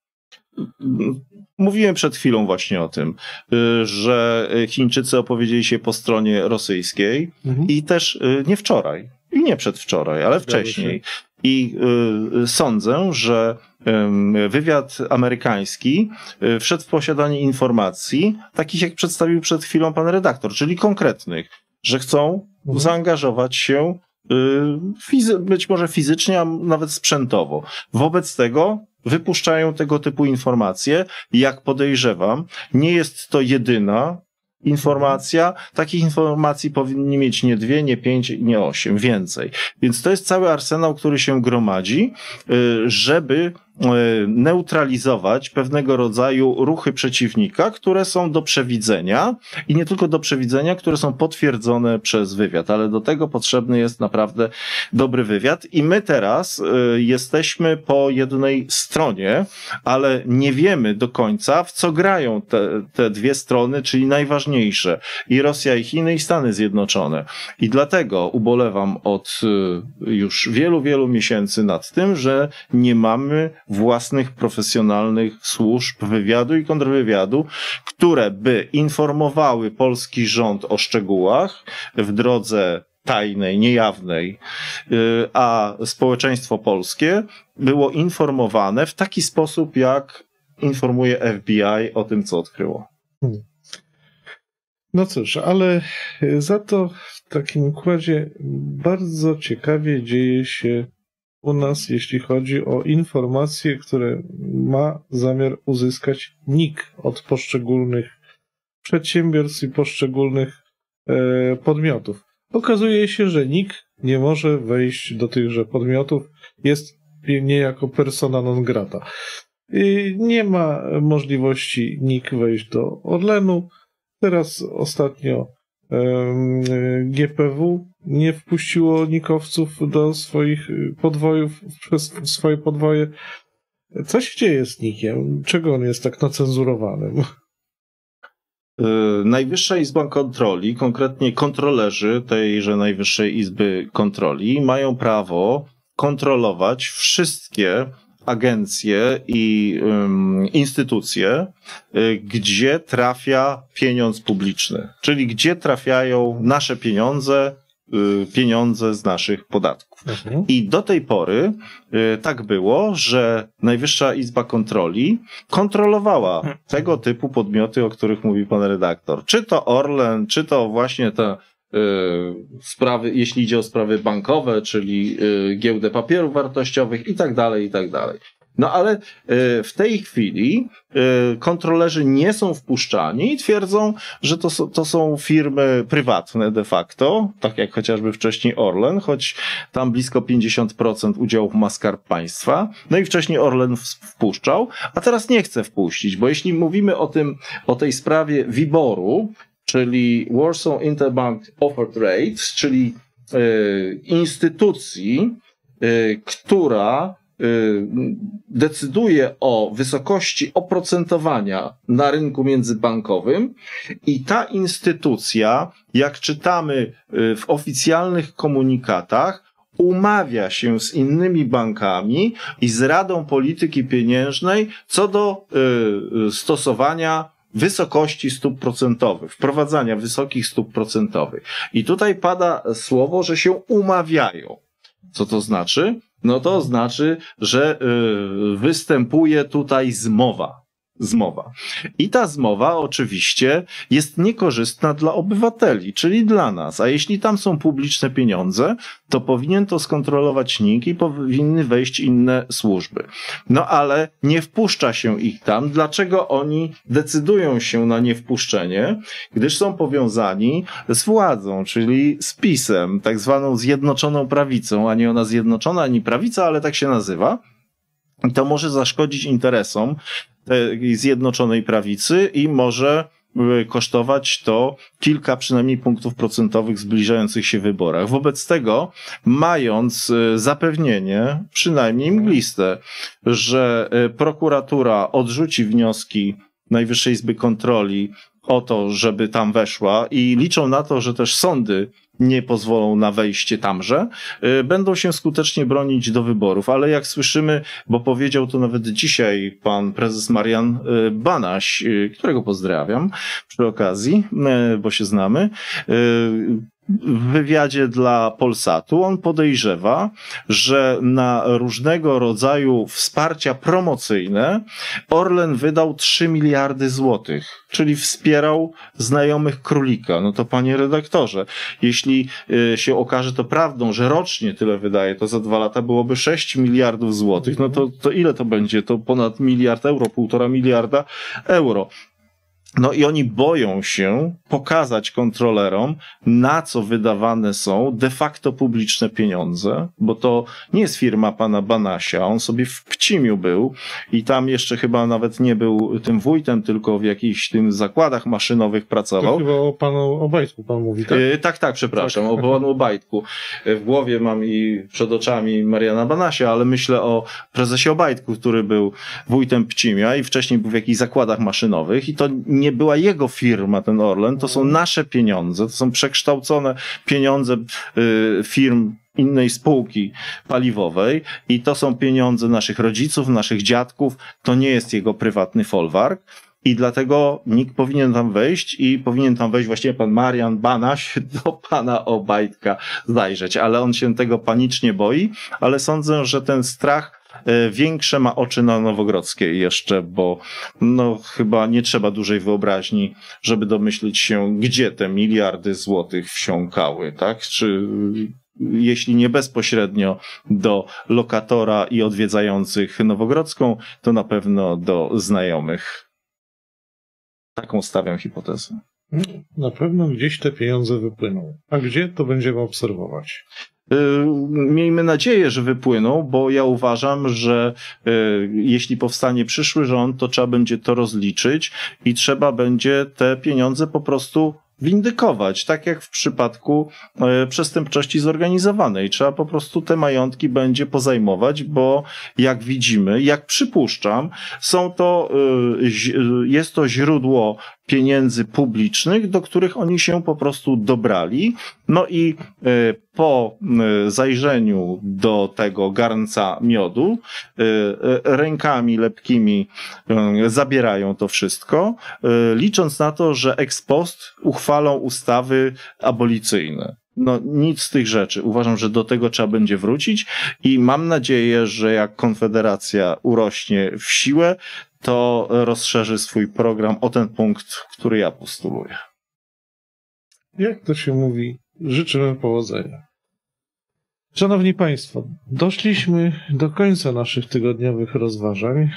Mówiłem przed chwilą właśnie o tym, że Chińczycy opowiedzieli się po stronie rosyjskiej mhm. i też nie wczoraj, i nie przedwczoraj, ale wcześniej. I y, sądzę, że y, wywiad amerykański y, wszedł w posiadanie informacji, takich jak przedstawił przed chwilą pan redaktor, czyli konkretnych, że chcą mhm. zaangażować się y, fizy- być może fizycznie, a nawet sprzętowo. Wobec tego wypuszczają tego typu informacje. Jak podejrzewam, nie jest to jedyna informacja. Takich informacji powinni mieć nie dwie, nie pięć, nie osiem, więcej. Więc to jest cały arsenał, który się gromadzi, żeby neutralizować pewnego rodzaju ruchy przeciwnika, które są do przewidzenia i nie tylko do przewidzenia, które są potwierdzone przez wywiad, ale do tego potrzebny jest naprawdę dobry wywiad i my teraz y, jesteśmy po jednej stronie, ale nie wiemy do końca, w co grają te, te dwie strony, czyli najważniejsze, i Rosja, i Chiny, i Stany Zjednoczone. I dlatego ubolewam od y, już wielu, wielu miesięcy nad tym, że nie mamy własnych profesjonalnych służb wywiadu i kontrwywiadu, które by informowały polski rząd o szczegółach w drodze tajnej, niejawnej, a społeczeństwo polskie było informowane w taki sposób, jak informuje F B I o tym, co odkryło. Hmm. No cóż, ale za to w takim układzie bardzo ciekawie dzieje się u nas, jeśli chodzi o informacje, które ma zamiar uzyskać N I K od poszczególnych przedsiębiorstw i poszczególnych e, podmiotów. Okazuje się, że nikt nie może wejść do tychże podmiotów, jest niejako persona non grata. I nie ma możliwości nikt wejść do Orlenu. Teraz ostatnio G P W nie wpuściło nikowców do swoich podwojów, przez swoje podwoje. Co się dzieje z nikiem? Czego on jest tak nacenzurowanym? Najwyższa Izba Kontroli, konkretnie kontrolerzy tejże Najwyższej Izby Kontroli mają prawo kontrolować wszystkie agencje i um, instytucje, y, gdzie trafia pieniądz publiczny, czyli gdzie trafiają nasze pieniądze, y, pieniądze z naszych podatków. Mhm. I do tej pory y, tak było, że Najwyższa Izba Kontroli kontrolowała mhm. tego typu podmioty, o których mówi pan redaktor. Czy to Orlen, czy to właśnie te sprawy, jeśli idzie o sprawy bankowe, czyli giełdę papierów wartościowych i tak dalej, i tak dalej. No ale w tej chwili kontrolerzy nie są wpuszczani i twierdzą, że to, to są firmy prywatne de facto, tak jak chociażby wcześniej Orlen, choć tam blisko pięćdziesiąt procent udziałów ma Skarb Państwa. No i wcześniej Orlen wpuszczał, a teraz nie chce wpuścić, bo jeśli mówimy o tym, o tej sprawie WIBOR-u, czyli Warsaw Interbank Offered Rates, czyli y, instytucji, y, która y, decyduje o wysokości oprocentowania na rynku międzybankowym i ta instytucja, jak czytamy y, w oficjalnych komunikatach, umawia się z innymi bankami i z Radą Polityki Pieniężnej co do y, stosowania wysokości stóp procentowych, wprowadzania wysokich stóp procentowych. I tutaj pada słowo, że się umawiają. Co to znaczy? No to znaczy, że yy, występuje tutaj zmowa. Zmowa. I ta zmowa oczywiście jest niekorzystna dla obywateli, czyli dla nas. A jeśli tam są publiczne pieniądze, to powinien to skontrolować NIK i powinny wejść inne służby. No ale nie wpuszcza się ich tam. Dlaczego oni decydują się na niewpuszczenie? Gdyż są powiązani z władzą, czyli z PiS-em, tak zwaną Zjednoczoną Prawicą, a nie ona Zjednoczona, ani Prawica, ale tak się nazywa. I to może zaszkodzić interesom tej Zjednoczonej Prawicy i może kosztować to kilka przynajmniej punktów procentowych w zbliżających się wyborach. Wobec tego, mając zapewnienie, przynajmniej mgliste, że prokuratura odrzuci wnioski Najwyższej Izby Kontroli o to, żeby tam weszła i liczą na to, że też sądy nie pozwolą na wejście tamże, będą się skutecznie bronić do wyborów. Ale jak słyszymy, bo powiedział to nawet dzisiaj pan prezes Marian Banaś, którego pozdrawiam przy okazji, bo się znamy, w wywiadzie dla Polsatu on podejrzewa, że na różnego rodzaju wsparcia promocyjne Orlen wydał trzy miliardy złotych, czyli wspierał znajomych królika. No to panie redaktorze, jeśli się okaże to prawdą, że rocznie tyle wydaje, to za dwa lata byłoby sześć miliardów złotych, no to, to ile to będzie? To ponad miliard euro, półtora miliarda euro. No i oni boją się pokazać kontrolerom, na co wydawane są de facto publiczne pieniądze, bo to nie jest firma pana Banasia, on sobie w Pcimiu był i tam jeszcze chyba nawet nie był tym wójtem, tylko w jakichś tym zakładach maszynowych pracował. To chyba o panu Obajtku pan mówi, tak? Yy, tak, tak, przepraszam, tak. O panu Obajtku. W głowie mam i przed oczami Mariana Banasia, ale myślę o prezesie Obajtku, który był wójtem Pcimia i wcześniej był w jakichś zakładach maszynowych i to nie była jego firma, ten Orlen, to są nasze pieniądze, to są przekształcone pieniądze y, firm innej spółki paliwowej i to są pieniądze naszych rodziców, naszych dziadków, to nie jest jego prywatny folwark. I dlatego nikt powinien tam wejść i powinien tam wejść właściwie pan Marian Banaś do pana Obajtka zajrzeć, ale on się tego panicznie boi, ale sądzę, że ten strach większe ma oczy na Nowogrodzkiej jeszcze, bo no chyba nie trzeba dużej wyobraźni, żeby domyślić się, gdzie te miliardy złotych wsiąkały, tak? Czy jeśli nie bezpośrednio do lokatora i odwiedzających Nowogrodzką, to na pewno do znajomych. Taką stawiam hipotezę. Na pewno gdzieś te pieniądze wypłyną. A gdzie, to będziemy obserwować. Miejmy nadzieję, że wypłyną, bo ja uważam, że jeśli powstanie przyszły rząd, to trzeba będzie to rozliczyć i trzeba będzie te pieniądze po prostu windykować, tak jak w przypadku przestępczości zorganizowanej. Trzeba po prostu te majątki będzie pozajmować, bo jak widzimy, jak przypuszczam, są to, jest to źródło pieniędzy publicznych, do których oni się po prostu dobrali. No i po zajrzeniu do tego garnca miodu rękami lepkimi zabierają to wszystko, licząc na to, że ex post uchwalą ustawy abolicyjne. No nic z tych rzeczy. Uważam, że do tego trzeba będzie wrócić i mam nadzieję, że jak Konfederacja urośnie w siłę, to rozszerzy swój program o ten punkt, który ja postuluję. Jak to się mówi, życzymy powodzenia. Szanowni Państwo, doszliśmy do końca naszych tygodniowych rozważań.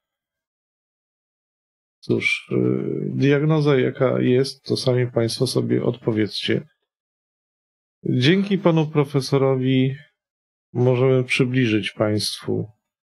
Cóż, diagnoza jaka jest, to sami Państwo sobie odpowiedzcie. Dzięki panu profesorowi możemy przybliżyć Państwu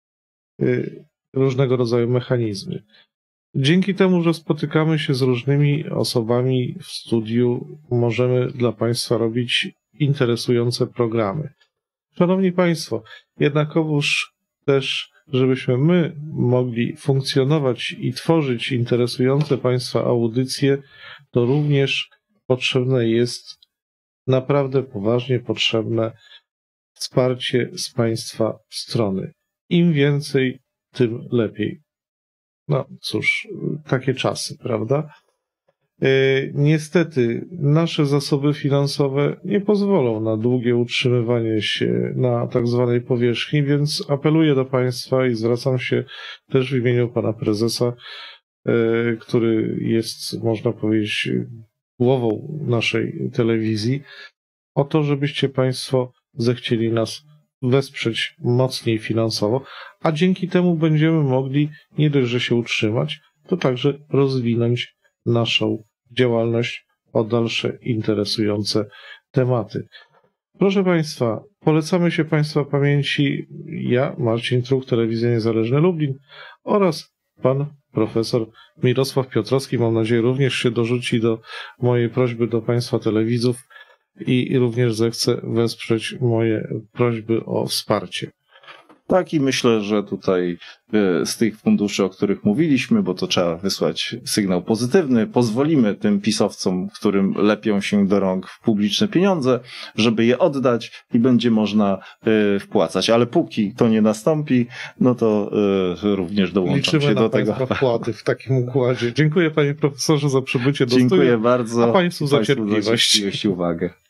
różnego rodzaju mechanizmy. Dzięki temu, że spotykamy się z różnymi osobami w studiu, możemy dla Państwa robić interesujące programy. Szanowni Państwo, jednakowoż też, żebyśmy my mogli funkcjonować i tworzyć interesujące Państwa audycje, to również potrzebne jest, naprawdę poważnie potrzebne wsparcie z Państwa strony. Im więcej, tym lepiej. No cóż, takie czasy, prawda? Yy, niestety nasze zasoby finansowe nie pozwolą na długie utrzymywanie się na tak zwanej powierzchni, więc apeluję do Państwa i zwracam się też w imieniu pana prezesa, yy, który jest, można powiedzieć, głową naszej telewizji, o to, żebyście Państwo zechcieli nas wesprzeć mocniej finansowo, a dzięki temu będziemy mogli nie dość, że się utrzymać, to także rozwinąć naszą działalność o dalsze interesujące tematy. Proszę Państwa, polecamy się Państwa pamięci ja, Marcin Truk, Telewizja Niezależna Lublin oraz pan profesor Mirosław Piotrowski, mam nadzieję, również się dorzuci do mojej prośby do Państwa telewidzów i również zechce wesprzeć moje prośby o wsparcie. Tak i myślę, że tutaj z tych funduszy, o których mówiliśmy, bo to trzeba wysłać sygnał pozytywny, pozwolimy tym pisowcom, którym lepią się do rąk publiczne pieniądze, żeby je oddać i będzie można wpłacać. Ale póki to nie nastąpi, no to również dołączam Liczymy się na do tego. Państwa wpłaty w takim układzie. Dziękuję panie profesorze za przybycie do Dziękuję studia, bardzo. a Państwu za Państwu cierpliwość i uwagę.